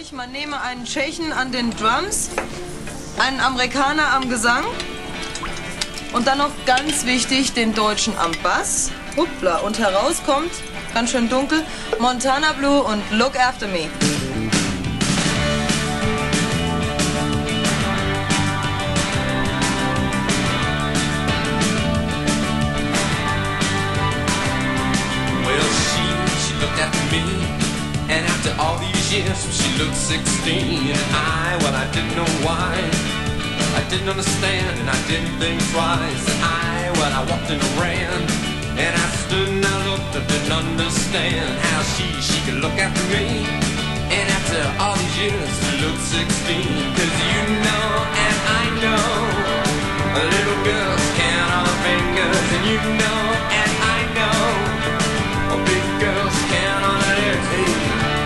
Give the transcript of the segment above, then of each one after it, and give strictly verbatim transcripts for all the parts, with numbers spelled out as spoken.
euch, man nehme einen Tschechen an den Drums, einen Amerikaner am Gesang und dann noch ganz wichtig den Deutschen am Bass. Hoppla, und herauskommt, ganz schön dunkel, Montana Blue und Look After Me. And after all these years, she looked sixteen. And I, well, I didn't know why. I didn't understand, and I didn't think twice. And I, well, I walked and ran. And I stood and I looked, I didn't understand how she, she could look after me. And after all these years, she looked sixteen. Cause you know, and I know, little girls count on her fingers. And you know, and I know, big girls count on their teeth.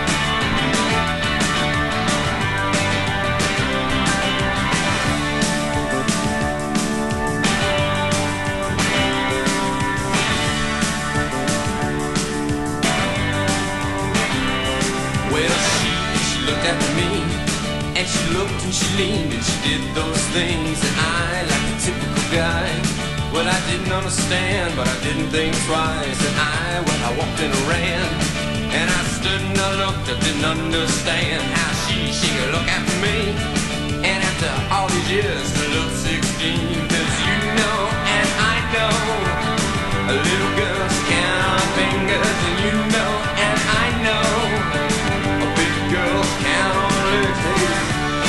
At me, and she looked and she leaned and she did those things that I, like a typical guy, well, I didn't understand, but I didn't think twice. And I, well, I walked and ran, and I stood and I looked, I didn't understand how she, she could look after me. And after all these years, I looked sixteen. Cause you know, and I know, little girls count on fingers. And you know, and I know, big girls count on their teeth.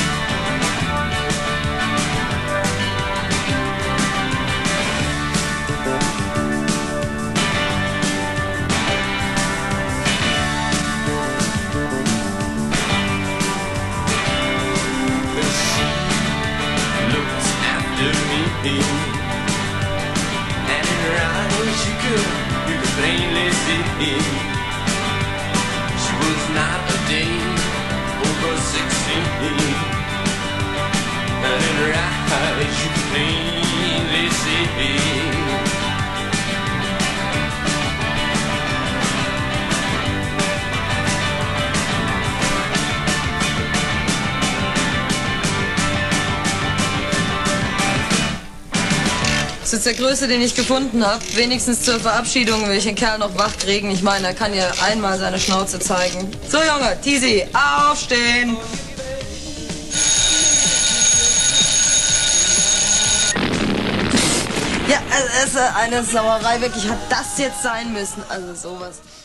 But she looked after me, and in her eyes you could, you could plainly see she was not a day over sixteen. And in her eyes you could plainly see Das ist jetzt der größte, den ich gefunden habe. Wenigstens zur Verabschiedung will ich den Kerl noch wach kriegen. Ich meine, er kann ja einmal seine Schnauze zeigen. So, Junge, Tizi, aufstehen! Ja, es ist eine Sauerei, wirklich. Hat das jetzt sein müssen? Also sowas.